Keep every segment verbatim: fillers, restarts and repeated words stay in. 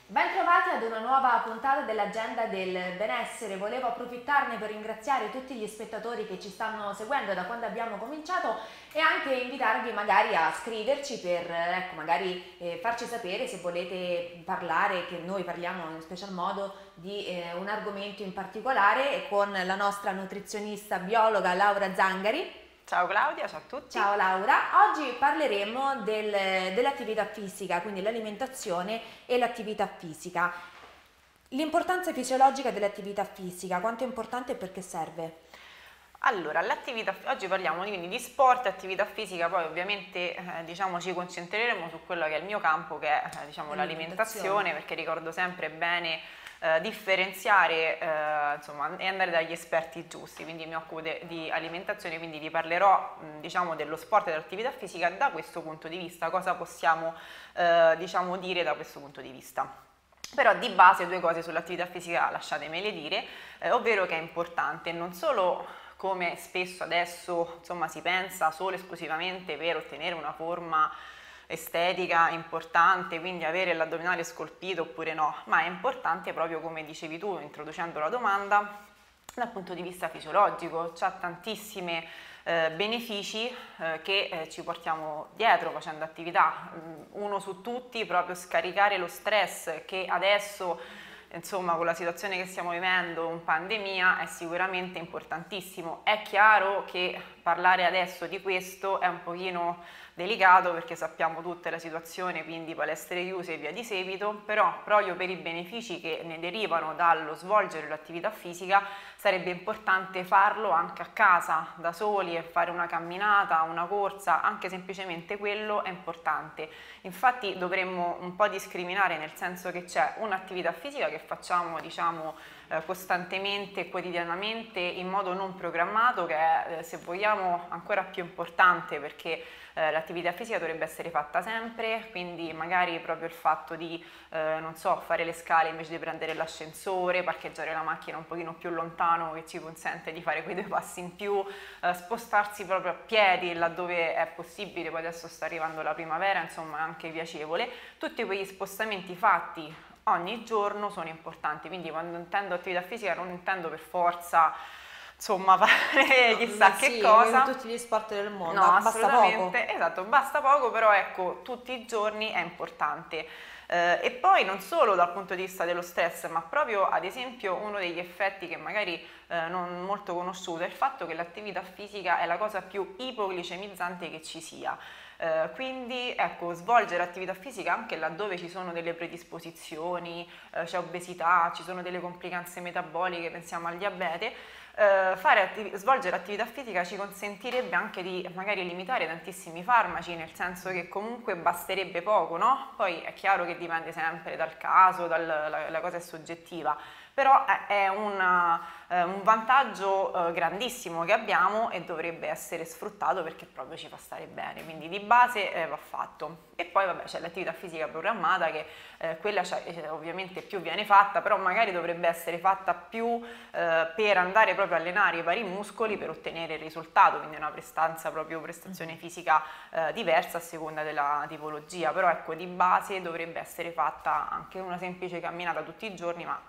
Bentrovati ad una nuova puntata dell'Agenda del Benessere. Volevo approfittarne per ringraziare tutti gli spettatori che ci stanno seguendo da quando abbiamo cominciato e anche invitarvi magari a scriverci per ecco, magari eh, farci sapere se volete parlare, che noi parliamo in special modo di eh, un argomento in particolare con la nostra nutrizionista biologa Laura Zangari. Ciao Claudia, ciao a tutti. Ciao Laura, oggi parleremo del, dell'attività fisica, quindi l'alimentazione e l'attività fisica. L'importanza fisiologica dell'attività fisica, quanto è importante e perché serve? Allora, l'attività, oggi parliamo quindi di sport e attività fisica, poi ovviamente eh, diciamo, ci concentreremo su quello che è il mio campo, che è eh, diciamo, l'alimentazione, perché ricordo sempre bene eh, differenziare eh, insomma, e andare dagli esperti giusti, quindi mi occupo de, di alimentazione, quindi vi parlerò mh, diciamo, dello sport e dell'attività fisica da questo punto di vista, cosa possiamo eh, diciamo, dire da questo punto di vista. Però di base due cose sull'attività fisica lasciatemele dire, eh, ovvero che è importante non solo come spesso adesso insomma, si pensa solo e esclusivamente per ottenere una forma estetica importante, quindi avere l'addominale scolpito oppure no, ma è importante proprio come dicevi tu introducendo la domanda dal punto di vista fisiologico, c'ha tantissime eh, benefici eh, che eh, ci portiamo dietro facendo attività, uno su tutti proprio scaricare lo stress che adesso insomma con la situazione che stiamo vivendo, un pandemia, è sicuramente importantissimo. È chiaro che parlare adesso di questo è un pochino delicato perché sappiamo tutta la situazione, quindi palestre chiuse e via di seguito, però proprio per i benefici che ne derivano dallo svolgere l'attività fisica sarebbe importante farlo anche a casa, da soli, e fare una camminata, una corsa, anche semplicemente quello è importante. Infatti dovremmo un po' discriminare, nel senso che c'è un'attività fisica che facciamo diciamo eh, costantemente e quotidianamente in modo non programmato, che è eh, se vogliamo ancora più importante perché eh, l'attività fisica dovrebbe essere fatta sempre, quindi magari proprio il fatto di eh, non so, fare le scale invece di prendere l'ascensore, parcheggiare la macchina un pochino più lontano che ci consente di fare quei due passi in più, eh, spostarsi proprio a piedi laddove è possibile, poi adesso sta arrivando la primavera, insomma è anche piacevole. Tutti quegli spostamenti fatti ogni giorno sono importanti, quindi quando intendo attività fisica non intendo per forza insomma fare chissà sì, che cosa, tutti gli sport del mondo, no, basta poco. Esatto, basta poco, però ecco, tutti i giorni è importante. Eh, e poi non solo dal punto di vista dello stress, ma proprio ad esempio uno degli effetti che magari eh, non molto conosciuto è il fatto che l'attività fisica è la cosa più ipoglicemizzante che ci sia. Uh, quindi ecco, svolgere attività fisica anche laddove ci sono delle predisposizioni, uh, c'è obesità, ci sono delle complicanze metaboliche, pensiamo al diabete, uh, fare attiv- svolgere attività fisica ci consentirebbe anche di magari limitare tantissimi farmaci, nel senso che comunque basterebbe poco, no? Poi è chiaro che dipende sempre dal caso, dal, la, la cosa è soggettiva, però è una, eh, un vantaggio eh, grandissimo che abbiamo e dovrebbe essere sfruttato perché proprio ci fa stare bene, quindi di base eh, va fatto. E poi vabbè c'è l'attività fisica programmata che eh, quella eh, ovviamente più viene fatta, però magari dovrebbe essere fatta più eh, per andare proprio a allenare i vari muscoli per ottenere il risultato, quindi una prestanza proprio prestazione fisica eh, diversa a seconda della tipologia, però ecco di base dovrebbe essere fatta anche una semplice camminata tutti i giorni, ma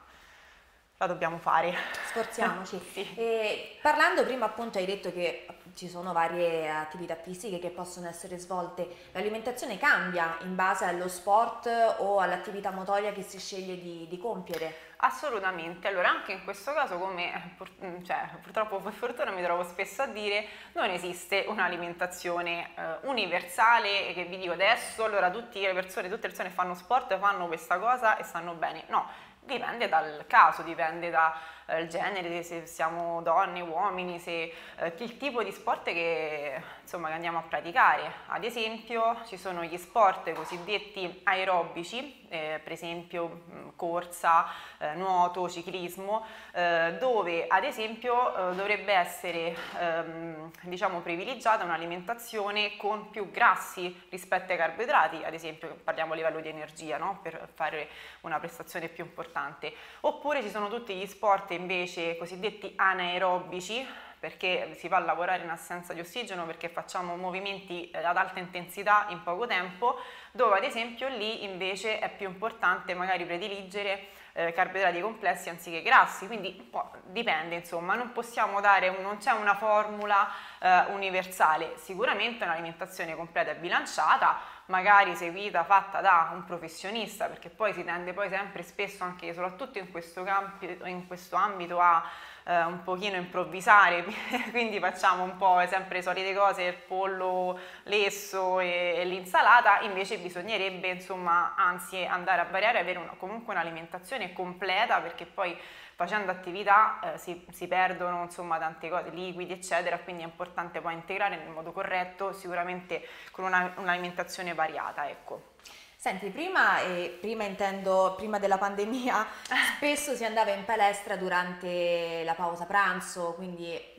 la dobbiamo fare. Sforziamoci. Sì. E parlando prima appunto hai detto che ci sono varie attività fisiche che possono essere svolte, l'alimentazione cambia in base allo sport o all'attività motoria che si sceglie di, di compiere? Assolutamente, allora anche in questo caso come pur, cioè, purtroppo per fortuna mi trovo spesso a dire non esiste un'alimentazione eh, universale che vi dico adesso allora tutte le persone, tutte le persone che fanno sport fanno questa cosa e stanno bene, no. Dipende dal caso, dipende dal eh, genere, se siamo donne, uomini, se, eh, il tipo di sport che, insomma, che andiamo a praticare. Ad esempio ci sono gli sport cosiddetti aerobici, eh, per esempio mh, corsa, eh, nuoto, ciclismo, eh, dove ad esempio eh, dovrebbe essere ehm, diciamo privilegiata un'alimentazione con più grassi rispetto ai carboidrati, ad esempio parliamo a livello di energia, no? Per fare una prestazione più importante. Oppure ci sono tutti gli sport invece cosiddetti anaerobici, perché si va a lavorare in assenza di ossigeno, perché facciamo movimenti ad alta intensità in poco tempo, dove ad esempio lì invece è più importante magari prediligere eh, carboidrati complessi anziché grassi, quindi un po' dipende, insomma, non possiamo dare, un, non c'è una formula eh, universale. Sicuramente un'alimentazione completa e bilanciata, magari seguita, fatta da un professionista, perché poi si tende poi sempre spesso, anche soprattutto in questo, campo, in questo ambito, a eh, un pochino improvvisare, quindi facciamo un po' sempre le solite cose, il pollo lesso e, e l'insalata. Invece bisognerebbe, insomma, anzi andare a variare, avere una, comunque un'alimentazione completa, perché poi facendo attività eh, si, si perdono, insomma, tante cose, liquidi eccetera, quindi è importante poi integrare nel modo corretto, sicuramente con una, un'alimentazione variata, ecco. Senti, prima, eh, prima intendo, prima della pandemia, spesso si andava in palestra durante la pausa pranzo, quindi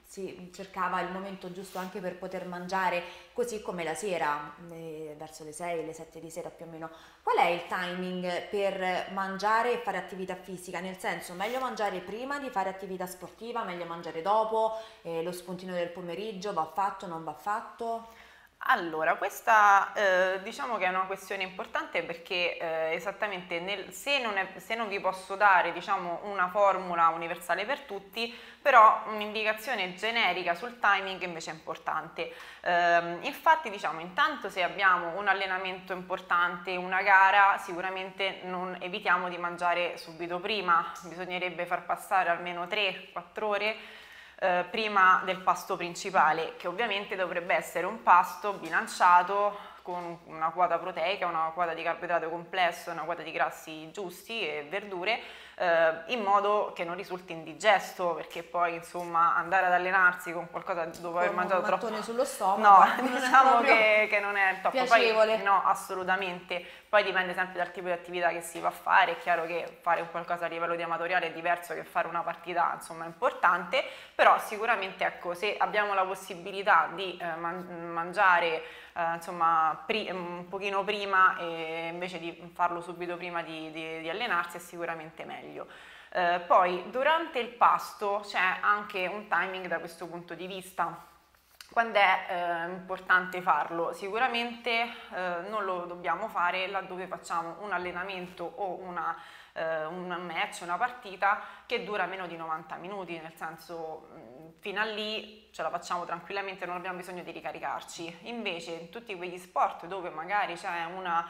si cercava il momento giusto anche per poter mangiare, così come la sera, eh, verso le sei, le sette di sera più o meno. Qual è il timing per mangiare e fare attività fisica? Nel senso, meglio mangiare prima di fare attività sportiva, meglio mangiare dopo, eh, lo spuntino del pomeriggio va fatto, non va fatto? Allora, questa eh, diciamo che è una questione importante, perché eh, esattamente nel, se, non è, se non vi posso dare, diciamo, una formula universale per tutti, però un'indicazione generica sul timing invece è importante. Eh, infatti, diciamo, intanto se abbiamo un allenamento importante, una gara, sicuramente non evitiamo di mangiare subito prima, bisognerebbe far passare almeno tre quattro ore Eh, prima del pasto principale, che ovviamente dovrebbe essere un pasto bilanciato con una quota proteica, una quota di carboidrato complesso, una quota di grassi giusti e verdure, eh, in modo che non risulti indigesto, perché poi, insomma, andare ad allenarsi con qualcosa dopo aver mangiato troppo... un mattone sullo stomaco, no, diciamo che, che non è top. piacevole. Poi, no, assolutamente. Poi dipende sempre dal tipo di attività che si va a fare. È chiaro che fare un qualcosa a livello di amatoriale è diverso che fare una partita, insomma, importante, però sicuramente, ecco, se abbiamo la possibilità di eh, man- mangiare eh, insomma, pri- un pochino prima, e invece di farlo subito prima di, di, di allenarsi, è sicuramente meglio. Eh, poi durante il pasto c'è anche un timing da questo punto di vista. Quando è eh, importante farlo? Sicuramente eh, non lo dobbiamo fare laddove facciamo un allenamento o una, eh, un match, una partita che dura meno di novanta minuti, nel senso mh, fino a lì ce la facciamo tranquillamente, non abbiamo bisogno di ricaricarci. Invece in tutti quegli sport dove magari c'è una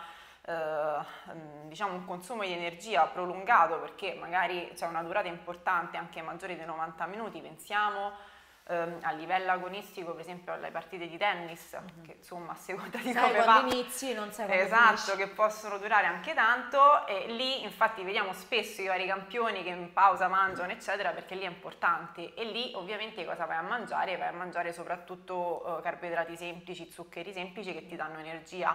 Uh, diciamo un consumo di energia prolungato, perché magari c'è una durata importante anche maggiore di novanta minuti, pensiamo um, a livello agonistico per esempio alle partite di tennis, mm-hmm. che insomma a seconda di sai come quando va, inizi, non sai quando esatto, finisci. Che possono durare anche tanto, e lì infatti vediamo spesso i vari campioni che in pausa mangiano eccetera, perché lì è importante. E lì ovviamente cosa vai a mangiare? Vai a mangiare soprattutto uh, carboidrati semplici, zuccheri semplici, che ti danno energia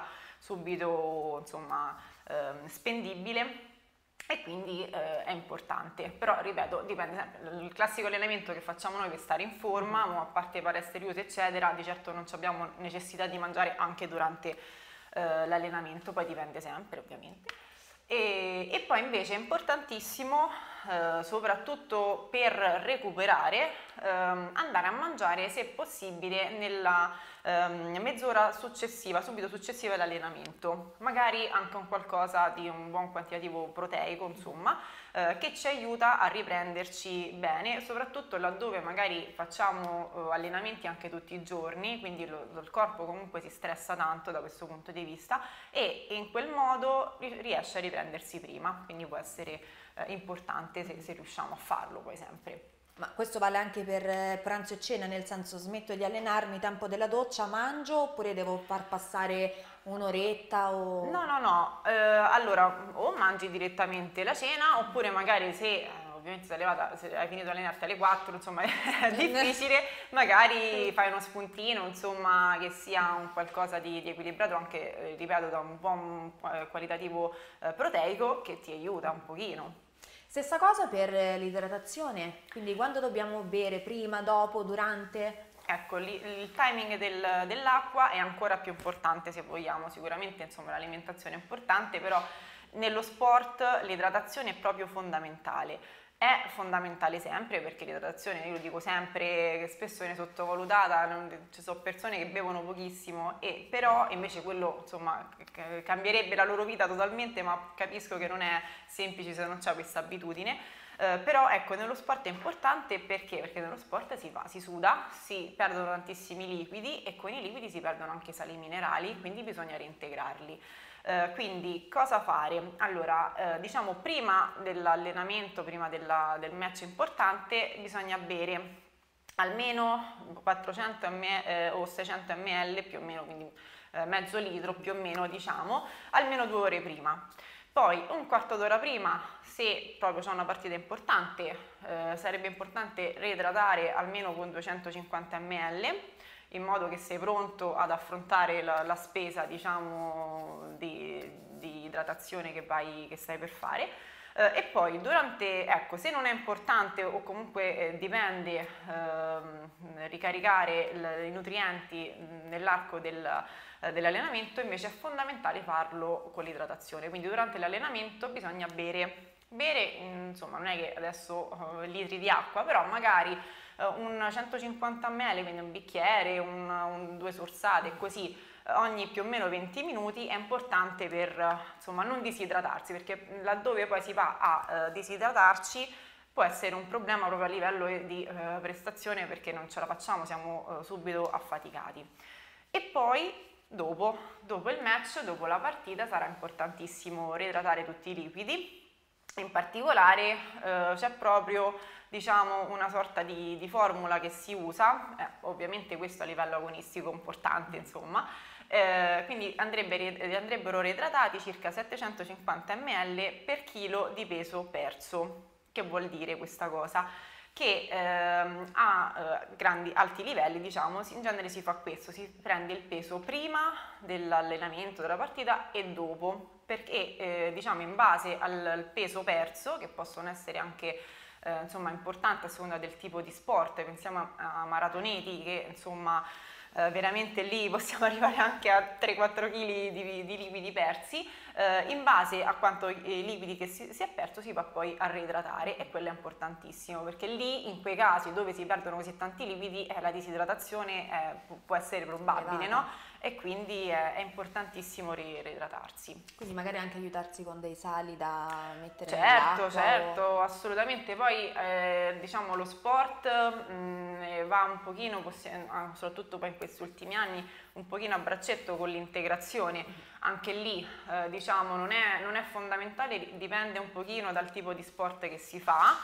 subito, insomma, eh, spendibile, e quindi eh, è importante. Però ripeto, dipende sempre. Il classico allenamento che facciamo noi per stare in forma, a parte palestre riuse eccetera, di certo non abbiamo necessità di mangiare anche durante eh, l'allenamento, poi dipende sempre ovviamente. E, e poi invece è importantissimo, eh, soprattutto per recuperare, ehm, andare a mangiare se possibile nella ehm, mezz'ora successiva, subito successiva all'allenamento, magari anche un qualcosa di un buon quantitativo proteico, insomma, eh, che ci aiuta a riprenderci bene, soprattutto laddove magari facciamo eh, allenamenti anche tutti i giorni, quindi lo, lo, il corpo comunque si stressa tanto da questo punto di vista, e in quel modo riesce a riprendersi prima, quindi può essere eh, importante se, se riusciamo a farlo poi sempre. Ma questo vale anche per pranzo e cena, nel senso, smetto di allenarmi, tempo della doccia, mangio, oppure devo far passare un'oretta o... No, no, no, eh, allora o mangi direttamente la cena, oppure magari se eh, ovviamente sei levata, se hai finito di allenarti alle quattro, insomma è difficile, magari fai uno spuntino, insomma, che sia un qualcosa di, di equilibrato, anche, eh, ripeto, da un buon eh, qualitativo eh, proteico, che ti aiuta un pochino. Stessa cosa per l'idratazione, quindi quando dobbiamo bere, prima, dopo, durante? Ecco, li, il timing del, dell'acqua è ancora più importante, se vogliamo. Sicuramente, insomma, l'alimentazione è importante, però nello sport l'idratazione è proprio fondamentale. È fondamentale sempre, perché l'idratazione, io lo dico sempre, che spesso viene sottovalutata, non, ci sono persone che bevono pochissimo, e però invece quello insomma cambierebbe la loro vita totalmente, ma capisco che non è semplice se non c'è questa abitudine. Uh, però ecco, nello sport è importante perché? Perché nello sport si fa, si suda, si perdono tantissimi liquidi e con i liquidi si perdono anche sali minerali, quindi bisogna reintegrarli. Uh, quindi cosa fare? Allora, uh, diciamo prima dell'allenamento, prima della, del match importante, bisogna bere almeno quattrocento millilitri eh, o seicento millilitri più o meno, quindi eh, mezzo litro più o meno, diciamo, almeno due ore prima. Poi un quarto d'ora prima, se proprio c'è una partita importante, eh, sarebbe importante reidratare almeno con duecentocinquanta millilitri, in modo che sei pronto ad affrontare la, la spesa, diciamo, di, di idratazione che, vai, che stai per fare. Eh, e poi durante, ecco, se non è importante o comunque eh, dipende eh, ricaricare i nutrienti nell'arco del dell'allenamento, invece è fondamentale farlo con l'idratazione. Quindi durante l'allenamento bisogna bere, bere insomma non è che adesso uh, litri di acqua, però magari uh, un centocinquanta millilitri, quindi un bicchiere, un, un, due sorsate, così uh, ogni più o meno venti minuti è importante per uh, insomma non disidratarsi, perché laddove poi si va a uh, disidratarci può essere un problema proprio a livello di uh, prestazione, perché non ce la facciamo, siamo uh, subito affaticati. E poi Dopo, dopo il match, dopo la partita, sarà importantissimo reidratare tutti i liquidi. In particolare eh, c'è proprio, diciamo, una sorta di, di formula che si usa, eh, ovviamente questo a livello agonistico importante, insomma, eh, quindi andrebbe, andrebbero reidratati circa settecentocinquanta millilitri per chilo di peso perso. Che vuol dire questa cosa? Che ehm, a eh, grandi, alti livelli, diciamo, in genere si fa questo, si prende il peso prima dell'allenamento, della partita e dopo, perché eh, diciamo in base al, al peso perso, che possono essere anche eh, insomma importanti a seconda del tipo di sport, pensiamo a, a maratoneti che insomma eh, veramente lì possiamo arrivare anche a tre quattro chili di, di liquidi persi, eh, in base a quanto i liquidi che si, si è perso si va poi a reidratare, e quello è importantissimo, perché lì in quei casi dove si perdono così tanti liquidi eh, la disidratazione eh, può essere probabile, no? E quindi è, è importantissimo reidratarsi. Quindi magari anche aiutarsi con dei sali da mettere certo, nell'acqua. Certo, o... assolutamente. Poi eh, diciamo lo sport mh, va un pochino, soprattutto poi in questi ultimi anni, un pochino a braccetto con l'integrazione. Anche lì eh, diciamo non è, non è fondamentale, dipende un pochino dal tipo di sport che si fa.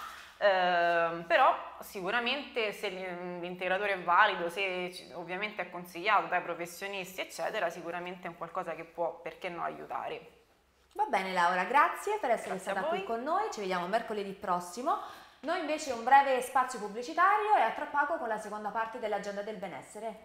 Uh, però sicuramente se l'integratore è valido, se ovviamente è consigliato dai professionisti eccetera, sicuramente è un qualcosa che può, perché no, aiutare. Va bene Laura, grazie per essere grazie stata qui con noi, ci vediamo mercoledì prossimo. Noi invece un breve spazio pubblicitario e a tra poco con la seconda parte dell'agenda del benessere.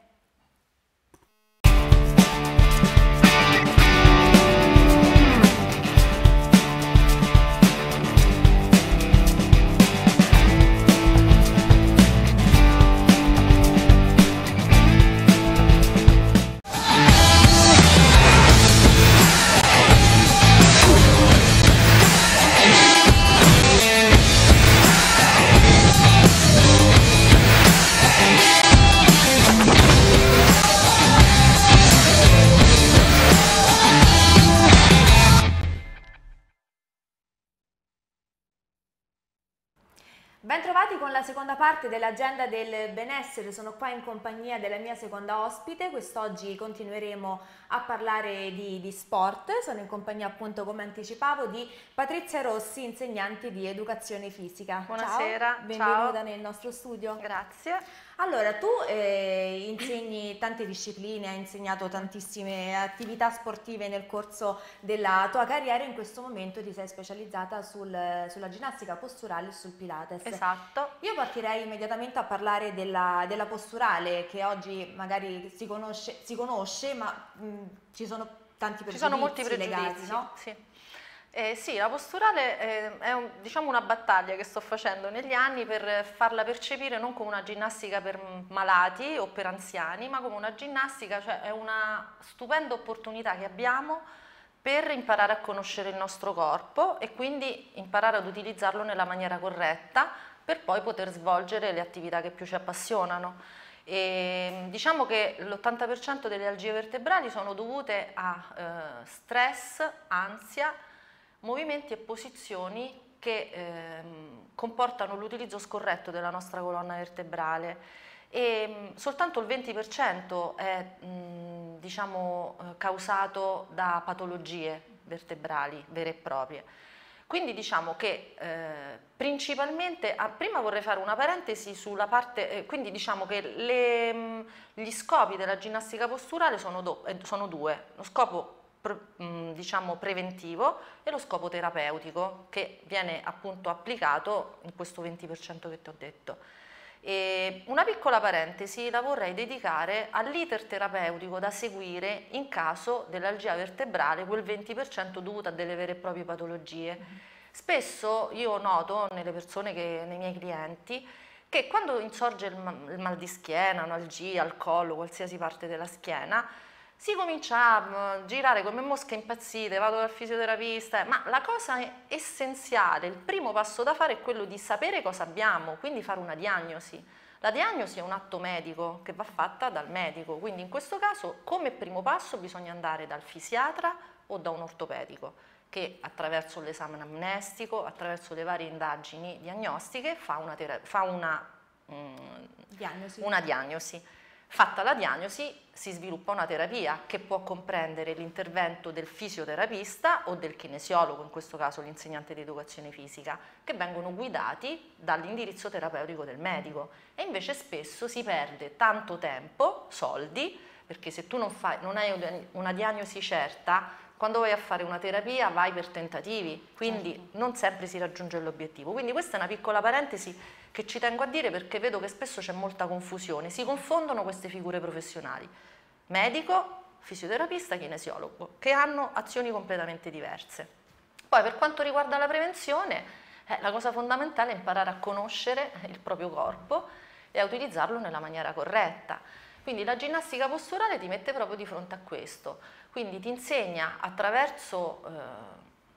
Bentrovati con la seconda parte dell'agenda del benessere, sono qua in compagnia della mia seconda ospite, quest'oggi continueremo a parlare di, di sport, sono in compagnia appunto, come anticipavo, di Patrizia Rossi, insegnante di educazione fisica. Buonasera, ciao, benvenuta ciao. nel nostro studio. Grazie. Allora, tu eh, insegni tante discipline, hai insegnato tantissime attività sportive nel corso della tua carriera, in questo momento ti sei specializzata sul, sulla ginnastica posturale e sul Pilates. Esatto. Io partirei immediatamente a parlare della, della posturale, che oggi magari si conosce, si conosce ma mh, ci sono tanti pregiudizi, ci sono molti pregiudizi legati, no? Sì. Eh, sì, la posturale eh, è un, diciamo una battaglia che sto facendo negli anni per farla percepire non come una ginnastica per malati o per anziani, ma come una ginnastica, cioè è una stupenda opportunità che abbiamo per imparare a conoscere il nostro corpo e quindi imparare ad utilizzarlo nella maniera corretta per poi poter svolgere le attività che più ci appassionano. E diciamo che l'ottanta per cento delle algie vertebrali sono dovute a eh, stress, ansia, movimenti e posizioni che eh, comportano l'utilizzo scorretto della nostra colonna vertebrale. E soltanto il venti per cento è mh, diciamo, causato da patologie vertebrali vere e proprie. Quindi diciamo che eh, principalmente, ah, prima vorrei fare una parentesi sulla parte, eh, quindi diciamo che le, mh, gli scopi della ginnastica posturale sono, do, eh, sono due, lo scopo pre, mh, diciamo preventivo e lo scopo terapeutico che viene appunto applicato in questo venti per cento che ti ho detto. E una piccola parentesi la vorrei dedicare all'iter terapeutico da seguire in caso dell'algia vertebrale, quel venti per cento dovuto a delle vere e proprie patologie. Spesso io noto nelle persone, che, nei miei clienti, che quando insorge il mal, il mal di schiena, un'algia al collo, qualsiasi parte della schiena, si comincia a girare come mosche impazzite, vado dal fisioterapista, ma la cosa essenziale, il primo passo da fare è quello di sapere cosa abbiamo, quindi fare una diagnosi. La diagnosi è un atto medico che va fatta dal medico, quindi in questo caso come primo passo bisogna andare dal fisiatra o da un ortopedico che attraverso l'esame anamnestico, attraverso le varie indagini diagnostiche fa una, fa una, mm, diagnosi. una diagnosi. Fatta la diagnosi si sviluppa una terapia che può comprendere l'intervento del fisioterapista o del kinesiologo, in questo caso l'insegnante di educazione fisica, che vengono guidati dall'indirizzo terapeutico del medico. E invece spesso si perde tanto tempo, soldi, perché se tu non, fai, non hai una diagnosi certa, quando vai a fare una terapia vai per tentativi, quindi certo, non sempre si raggiunge l'obiettivo. Quindi questa è una piccola parentesi che ci tengo a dire perché vedo che spesso c'è molta confusione, si confondono queste figure professionali, medico, fisioterapista, kinesiologo, che hanno azioni completamente diverse. Poi per quanto riguarda la prevenzione, eh, la cosa fondamentale è imparare a conoscere il proprio corpo e a utilizzarlo nella maniera corretta. Quindi la ginnastica posturale ti mette proprio di fronte a questo, quindi ti insegna attraverso... Eh,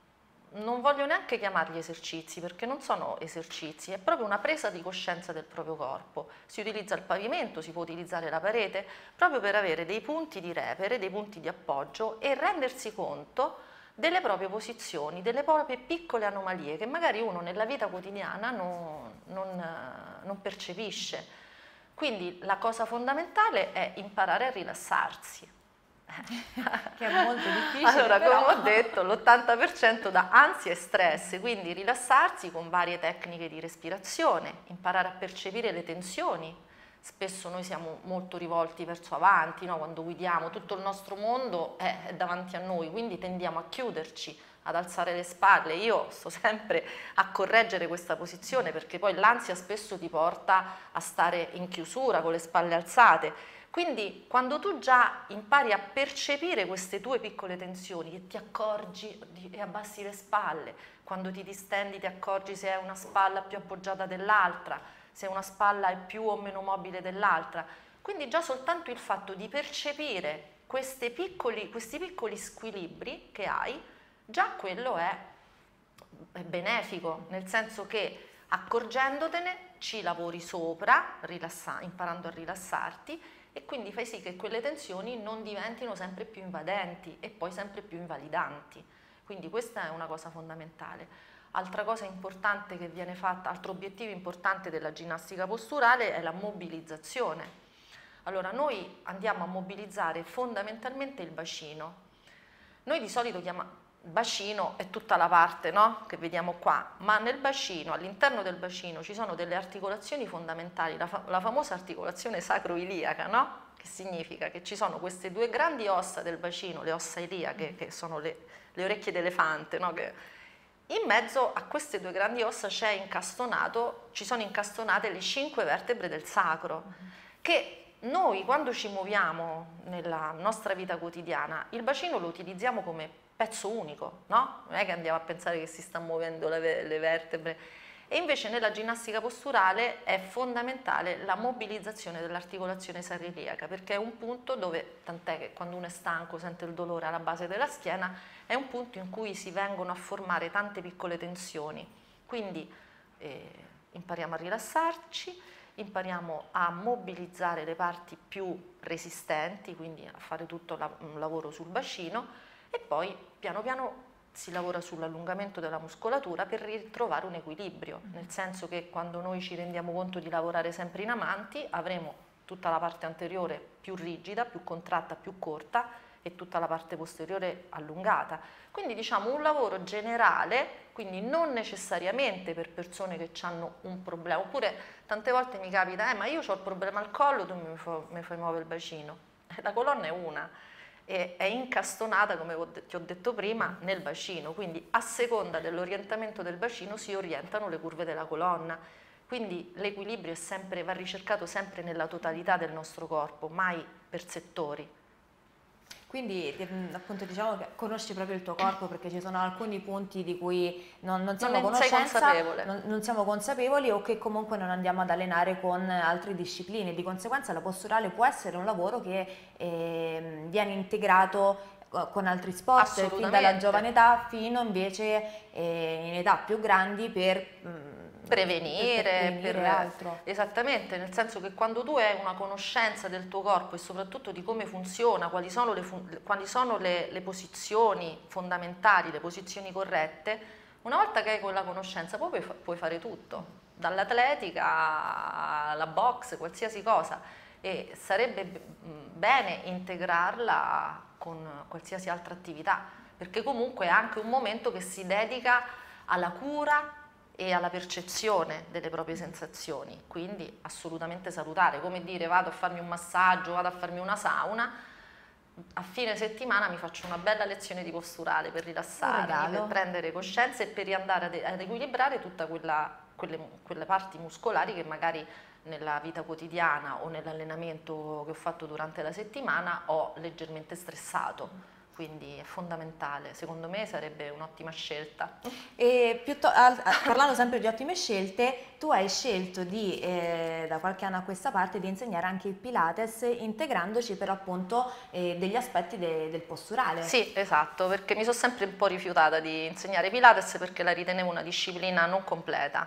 non voglio neanche chiamarli esercizi perché non sono esercizi, è proprio una presa di coscienza del proprio corpo. Si utilizza il pavimento, si può utilizzare la parete, proprio per avere dei punti di repere, dei punti di appoggio e rendersi conto delle proprie posizioni, delle proprie piccole anomalie che magari uno nella vita quotidiana non, non, non percepisce. Quindi la cosa fondamentale è imparare a rilassarsi. Che è molto difficile. Allora, però... come ho detto, l'ottanta per cento da ansia e stress, quindi rilassarsi con varie tecniche di respirazione, imparare a percepire le tensioni. Spesso noi siamo molto rivolti verso avanti, no? Quando guidiamo, tutto il nostro mondo è, è davanti a noi, quindi tendiamo a chiuderci, ad alzare le spalle. Io sto sempre a correggere questa posizione perché poi l'ansia spesso ti porta a stare in chiusura con le spalle alzate. Quindi quando tu già impari a percepire queste tue piccole tensioni e ti accorgi e abbassi le spalle, quando ti distendi ti accorgi se è una spalla più appoggiata dell'altra, se una spalla è più o meno mobile dell'altra. Quindi già soltanto il fatto di percepire questi piccoli, questi piccoli squilibri che hai, già quello è, è benefico, nel senso che accorgendotene ci lavori sopra, rilassa, imparando a rilassarti, e quindi fai sì che quelle tensioni non diventino sempre più invadenti e poi sempre più invalidanti. Quindi questa è una cosa fondamentale. Altra cosa importante che viene fatta, altro obiettivo importante della ginnastica posturale è la mobilizzazione. Allora noi andiamo a mobilizzare fondamentalmente il bacino. Noi di solito chiamiamo bacino è tutta la parte, no? Che vediamo qua, ma nel bacino, all'interno del bacino ci sono delle articolazioni fondamentali, la, fa la famosa articolazione sacroiliaca, no? Che significa che ci sono queste due grandi ossa del bacino, le ossa iliache, che sono le, le orecchie d'elefante, no? Che in mezzo a queste due grandi ossa c'è incastonato, ci sono incastonate le cinque vertebre del sacro, che noi quando ci muoviamo nella nostra vita quotidiana, il bacino lo utilizziamo come pezzo unico, no? Non è che andiamo a pensare che si sta muovendo le, le vertebre, E invece nella ginnastica posturale è fondamentale la mobilizzazione dell'articolazione sacroiliaca, perché è un punto dove, tant'è che quando uno è stanco sente il dolore alla base della schiena, è un punto in cui si vengono a formare tante piccole tensioni. Quindi eh, impariamo a rilassarci, impariamo a mobilizzare le parti più resistenti, quindi a fare tutto la, un lavoro sul bacino, e poi piano piano si lavora sull'allungamento della muscolatura per ritrovare un equilibrio, nel senso che quando noi ci rendiamo conto di lavorare sempre in amanti avremo tutta la parte anteriore più rigida, più contratta, più corta, e tutta la parte posteriore allungata. Quindi diciamo un lavoro generale, quindi non necessariamente per persone che hanno un problema, oppure tante volte mi capita, eh ma io ho il problema al collo, tu mi fai, mi fai muovere il bacino. La colonna è una, e è incastonata, come ti ho detto prima, nel bacino, quindi a seconda dell'orientamento del bacino si orientano le curve della colonna. Quindi l'equilibrio è sempre, va ricercato sempre nella totalità del nostro corpo, mai per settori. Quindi appunto diciamo che conosci proprio il tuo corpo, perché ci sono alcuni punti di cui non, non siamo non conoscenza, sei consapevole. Non, non siamo consapevoli, o che comunque non andiamo ad allenare con altre discipline. Di conseguenza la posturale può essere un lavoro che eh, viene integrato con altri sport fin dalla giovane età fino invece eh, in età più grandi per mh, prevenire, per prevenire per, altro. Esattamente, nel senso che quando tu hai una conoscenza del tuo corpo e soprattutto di come funziona, quali sono le, quali sono le, le posizioni fondamentali, le posizioni corrette, una volta che hai quella conoscenza poi puoi, puoi fare tutto, dall'atletica alla box, qualsiasi cosa, e sarebbe bene integrarla con qualsiasi altra attività, perché comunque è anche un momento che si dedica alla cura e alla percezione delle proprie sensazioni, quindi assolutamente salutare, come dire vado a farmi un massaggio, vado a farmi una sauna, a fine settimana mi faccio una bella lezione di posturale per rilassarmi, per prendere coscienza e per riandare ad, ad equilibrare tutte quelle, quelle parti muscolari che magari nella vita quotidiana o nell'allenamento che ho fatto durante la settimana ho leggermente stressato. Quindi è fondamentale, secondo me sarebbe un'ottima scelta. E parlando sempre di ottime scelte, tu hai scelto di, eh, da qualche anno a questa parte, di insegnare anche il Pilates, integrandoci però appunto eh, degli aspetti de, del posturale. Sì, esatto, perché mi sono sempre un po' rifiutata di insegnare Pilates perché la ritenevo una disciplina non completa.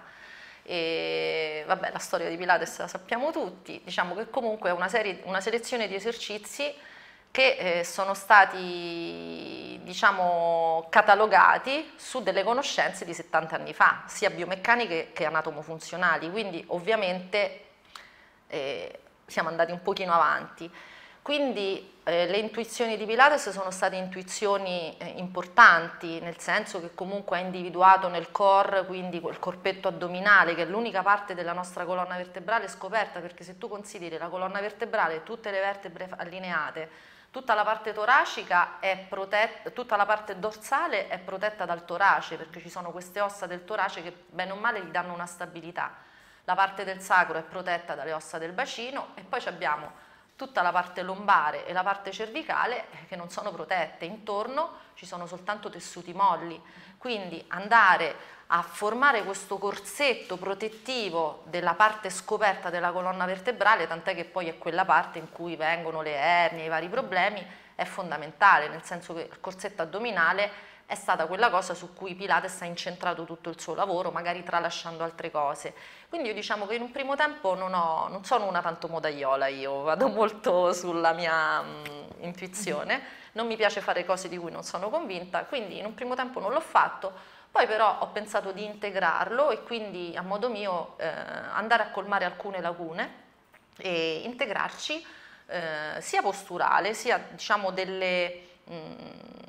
E vabbè, la storia di Pilates la sappiamo tutti, diciamo che comunque è una, serie, una selezione di esercizi che eh, sono stati, diciamo, catalogati su delle conoscenze di settanta anni fa, sia biomeccaniche che anatomofunzionali, quindi ovviamente eh, siamo andati un pochino avanti. Quindi eh, le intuizioni di Pilates sono state intuizioni eh, importanti, nel senso che comunque ha individuato nel core, quindi quel corpetto addominale, che è l'unica parte della nostra colonna vertebrale scoperta, perché se tu consideri la colonna vertebrale, tutte le vertebre allineate, tutta la parte toracica è protetta, tutta la parte dorsale è protetta dal torace, perché ci sono queste ossa del torace che bene o male gli danno una stabilità. La parte del sacro è protetta dalle ossa del bacino e poi abbiamo tutta la parte lombare e la parte cervicale che non sono protette, intorno ci sono soltanto tessuti molli, quindi andare a formare questo corsetto protettivo della parte scoperta della colonna vertebrale, tant'è che poi è quella parte in cui vengono le ernie, i vari problemi, è fondamentale, nel senso che il corsetto addominale è stata quella cosa su cui Pilates ha incentrato tutto il suo lavoro, magari tralasciando altre cose. Quindi io diciamo che in un primo tempo non, ho, non sono una tanto modaiola, io vado molto sulla mia mh, intuizione, non mi piace fare cose di cui non sono convinta, quindi in un primo tempo non l'ho fatto, poi però ho pensato di integrarlo e quindi a modo mio eh, andare a colmare alcune lacune e integrarci eh, sia posturale, sia diciamo delle... Mh,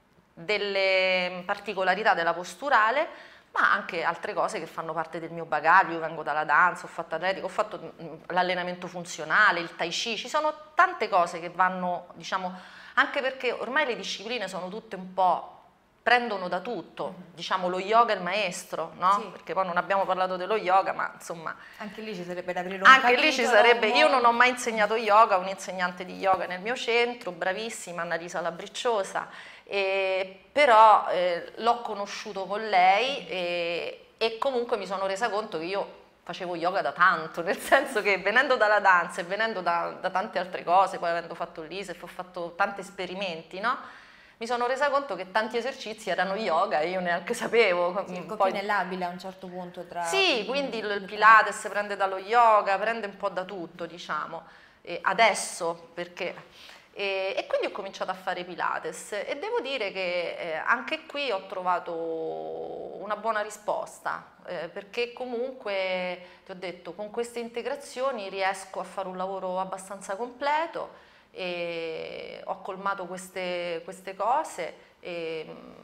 delle particolarità della posturale, ma anche altre cose che fanno parte del mio bagaglio. Io vengo dalla danza, ho fatto atletica, ho fatto l'allenamento funzionale, il tai chi, ci sono tante cose che vanno, diciamo, anche perché ormai le discipline sono tutte un po', prendono da tutto, diciamo lo yoga è il maestro, no? Sì. Perché poi non abbiamo parlato dello yoga, ma insomma... Anche lì ci sarebbe da aprire un Anche capitolo, lì ci sarebbe, io non ho mai insegnato yoga, un insegnante di yoga nel mio centro, bravissima, Annalisa Labricciosa, e, però eh, l'ho conosciuto con lei e, e comunque mi sono resa conto che io facevo yoga da tanto, nel senso che venendo dalla danza e venendo da, da tante altre cose, poi avendo fatto l'I S E F, ho fatto tanti esperimenti, no? Mi sono resa conto che tanti esercizi erano yoga e io neanche sapevo. Sì, il Poi... confine è labile a un certo punto tra... Sì, quindi il Pilates prende dallo yoga, prende un po' da tutto, diciamo, e adesso perché... E, e quindi ho cominciato a fare Pilates e devo dire che eh, anche qui ho trovato una buona risposta, eh, perché comunque, ti ho detto, con queste integrazioni riesco a fare un lavoro abbastanza completo e ho colmato queste, queste cose e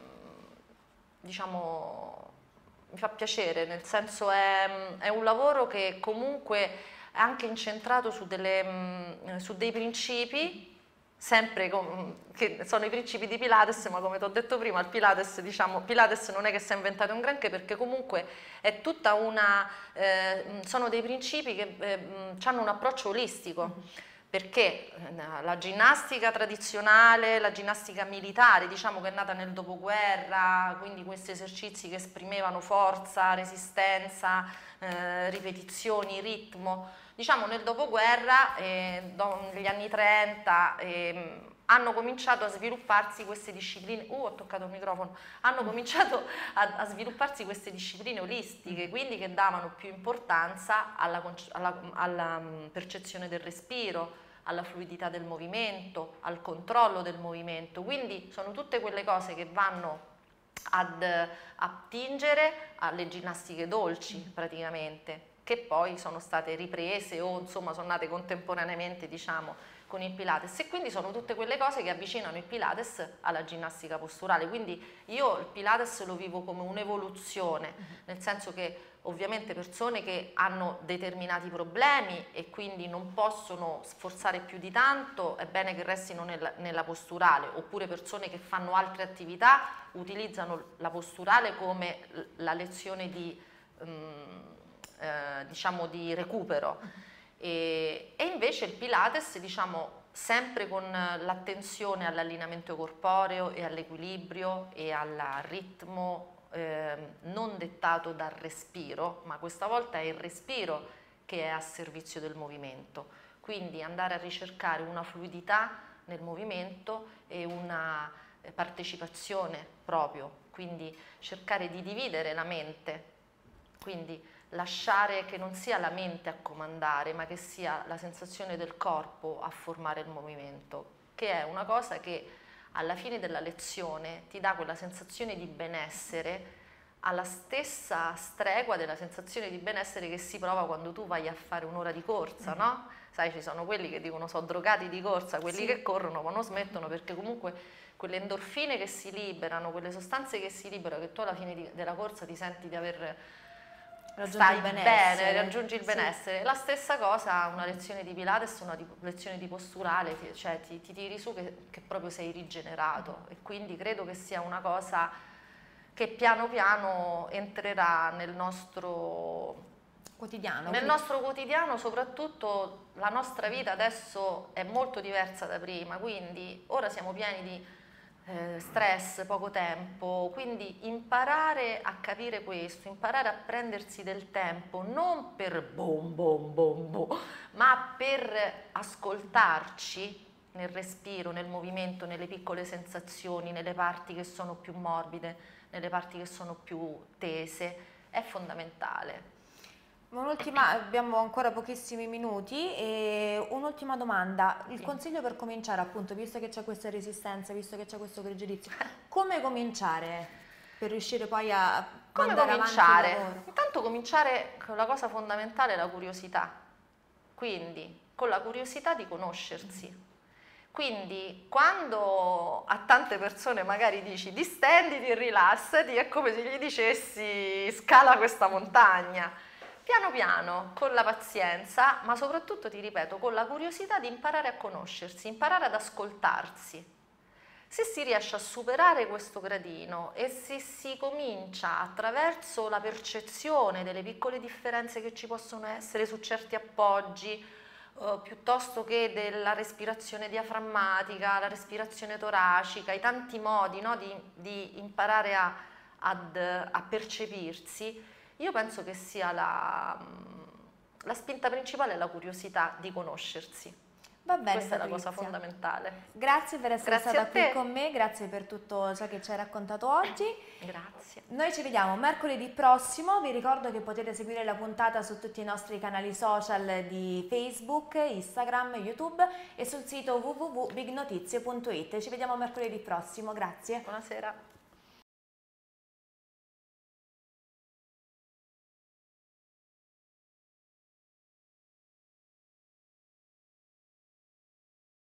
diciamo mi fa piacere, nel senso è, è un lavoro che comunque è anche incentrato su, delle, su dei principi, sempre con, che sono i principi di Pilates, ma come ti ho detto prima, il Pilates, diciamo, Pilates non è che si è inventato un granché, perché comunque è tutta una, eh, sono dei principi che eh, hanno un approccio olistico, perché la ginnastica tradizionale, la ginnastica militare, diciamo che è nata nel dopoguerra, quindi questi esercizi che esprimevano forza, resistenza, eh, ripetizioni, ritmo, diciamo nel dopoguerra, eh, negli anni trenta, eh, hanno cominciato a svilupparsi queste discipline, uh, ho toccato il microfono, hanno cominciato a, a svilupparsi queste discipline olistiche, quindi che davano più importanza alla, alla, alla percezione del respiro, alla fluidità del movimento, al controllo del movimento, quindi sono tutte quelle cose che vanno ad attingere alle ginnastiche dolci praticamente, che poi sono state riprese o insomma sono nate contemporaneamente, diciamo, con il Pilates, e quindi sono tutte quelle cose che avvicinano il Pilates alla ginnastica posturale. Quindi io il Pilates lo vivo come un'evoluzione, nel senso che ovviamente persone che hanno determinati problemi e quindi non possono sforzare più di tanto, è bene che restino nel, nella posturale, oppure persone che fanno altre attività utilizzano la posturale come la lezione di, um, eh, diciamo di recupero. E, e invece il Pilates, diciamo, sempre con l'attenzione all'allineamento corporeo e all'equilibrio e al ritmo, eh, non dettato dal respiro, ma questa volta è il respiro che è a servizio del movimento, quindi andare a ricercare una fluidità nel movimento e una partecipazione proprio, quindi cercare di dividere la mente, quindi lasciare che non sia la mente a comandare, ma che sia la sensazione del corpo a formare il movimento, che è una cosa che alla fine della lezione ti dà quella sensazione di benessere alla stessa stregua della sensazione di benessere che si prova quando tu vai a fare un'ora di corsa, mm-hmm. no? Sai, ci sono quelli che dicono sono drogati di corsa, quelli sì. che corrono ma non smettono, perché comunque quelle endorfine che si liberano, quelle sostanze che si liberano, che tu alla fine di, della corsa ti senti di aver... Raggiungi stai bene, raggiungi il benessere. Sì. La stessa cosa, una lezione di Pilates, una di, lezione di posturale, ti, cioè ti, ti tiri su che, che proprio sei rigenerato, mm. e quindi credo che sia una cosa che piano piano entrerà nel nostro quotidiano. Nel nostro quotidiano, soprattutto la nostra vita adesso è molto diversa da prima, quindi ora siamo pieni di Eh, stress, poco tempo, quindi imparare a capire questo, imparare a prendersi del tempo non per bom bom bom bom, ma per ascoltarci nel respiro, nel movimento, nelle piccole sensazioni, nelle parti che sono più morbide, nelle parti che sono più tese, è fondamentale. Un'ultima, abbiamo ancora pochissimi minuti e un'ultima domanda, il sì. consiglio per cominciare, appunto, visto che c'è questa resistenza, visto che c'è questo pregiudizio, come cominciare per riuscire poi a come mandare cominciare? avanti il lavoro? Intanto cominciare con la cosa fondamentale è la curiosità, quindi con la curiosità di conoscersi. Quindi quando a tante persone magari dici distenditi e rilassati, è come se gli dicessi scala questa montagna. Piano piano, con la pazienza, ma soprattutto, ti ripeto, con la curiosità di imparare a conoscersi, imparare ad ascoltarsi. Se si riesce a superare questo gradino e se si comincia attraverso la percezione delle piccole differenze che ci possono essere su certi appoggi, eh, piuttosto che della respirazione diaframmatica, la respirazione toracica, i tanti modi, no, di, di imparare a, ad, a percepirsi, Io penso che sia la, la spinta principale è la curiosità di conoscersi. Va bene, Questa Patrizia. è la cosa fondamentale. Grazie per essere Grazie stata a te. qui con me, grazie per tutto ciò che ci hai raccontato oggi. Grazie. Noi ci vediamo mercoledì prossimo, vi ricordo che potete seguire la puntata su tutti i nostri canali social di Facebook, Instagram, YouTube e sul sito w w w punto big notizie punto it. Ci vediamo mercoledì prossimo, grazie. Buonasera.